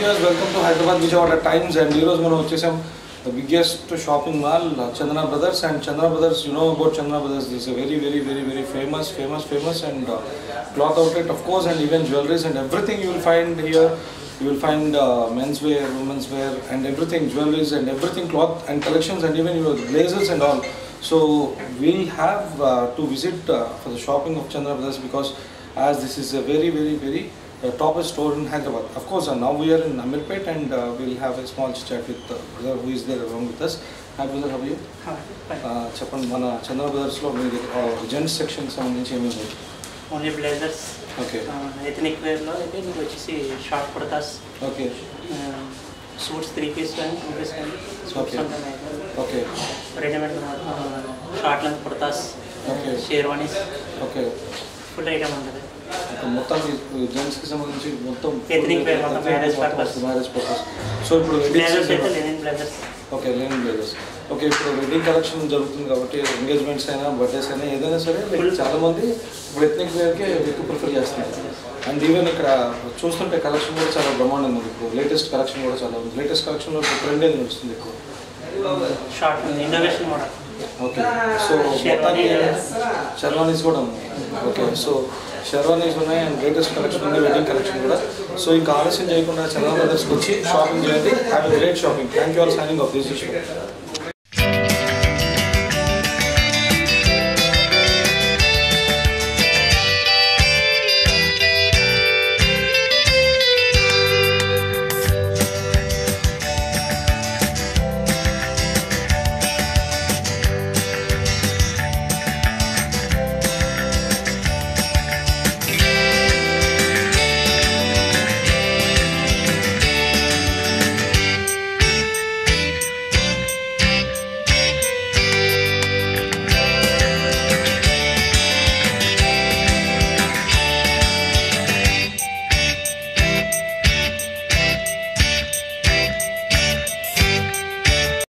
viewers, welcome to Hyderabad Vijayawada Times. And heroes మనం వచ్చేసాం the biggest shopping mall, Chandana Brothers. And Chandana Brothers, you know about Chandana Brothers. This is a very famous and cloth outlet, of course, and even jewelries and everything you will find here. You will find menswear, women's wear, and everything, jewelries and everything, cloth and collections, and even your blazers and all. So we have to visit for the shopping of Chandana Brothers, because as this is a very toppest store in Hyderabad. Of course, now we are in Amirpet, and we'll have a small chat with brother who is there along with us. Hi brother, how are you? చెప్పండి, మన చంద్ర బ్రదర్స్లో మీరు gents section సంబంధించి ఏమేమి ఉన్నాయి? Only blazers, okay. Ethnic వేర్లో అయితే మీకు వచ్చేసి short kurtas, okay. Suits 3 piece కానీ 2 పీస్ కానీ సూట్స్ ఉంటాయి. Okay. Readymade short length kurtas, okay. Sherwanis, okay. Full item ఉంటుంది. మొత్తం జెంట్స్కి సంబంధించి మొత్తం ఎథనిక్ వేర్, మొత్తం మ్యారేజ్ పర్పస్. సో ఇప్పుడు బ్లేజర్స్ అయితే linen blazers. Okay, linen blazers. Okay, ఇప్పుడు వెడ్డింగ్ కలెక్షన్ జరుగుతుంది కాబట్టి ఎంగేజ్మెంట్స్ అయినా బర్త్డేస్ అయినా ఏదైనా సరే చాలామంది ఇప్పుడు ఎథనిక్ వేర్కే ఎక్కువ ప్రిఫర్ చేస్తున్నారు. అండ్ ఈవెన్ ఇక్కడ చూస్తుంటే కలెక్షన్ కూడా చాలా బ్రహ్మాండంగా ఉంది. ఇప్పుడు లేటెస్ట్ కలెక్షన్ కూడా చాలా ఉంది. లేటెస్ట్ కలెక్షన్లో ఇప్పుడు ట్రెండ్ ఏది నడుస్తుంది ఎక్కువ? Short innovation model. Okay. So sherwanis కూడా ఉన్నాయి. ఓకే, సో షెర్వానీస్ ఉన్నాయి అండ్ లేటెస్ట్ కలెక్షన్ ఉంది, వెడ్డింగ్ కలెక్షన్ కూడా. సో ఇంకా ఆలస్యం చేయకుండా చంద్ర బ్రదర్స్కి వచ్చి షాపింగ్ చేయండి. Have a great shopping. Thank you all signing off this issue.